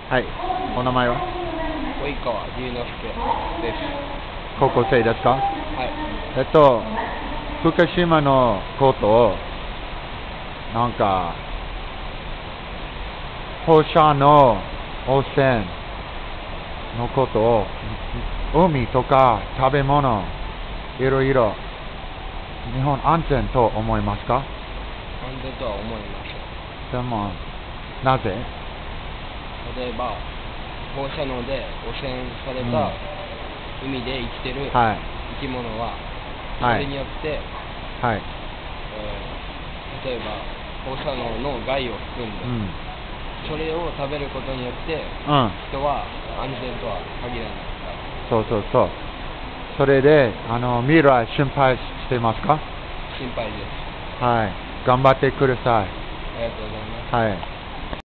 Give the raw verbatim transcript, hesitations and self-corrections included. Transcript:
はい。お名前は？ 及川龍之介です。 高校生ですか？ はい。 えっと、福島のことを、なんか、放射能汚染のことを、海とか食べ物、いろいろ、日本安全と思いますか？ 安全とは思いません。 でも、なぜ？ 例えば、放射能で汚染されうんた海で生きてるはい。 生き物は、そはいれによって、 はい。 えー例えば放射能の害を含んで、 うん。 それを食べることによってうん。 人は安全とは限らない。 そうそうそう。それで、あの、未来心配してますか？ 心配です。 はい。頑張ってください。 ありがとうございます。 はい。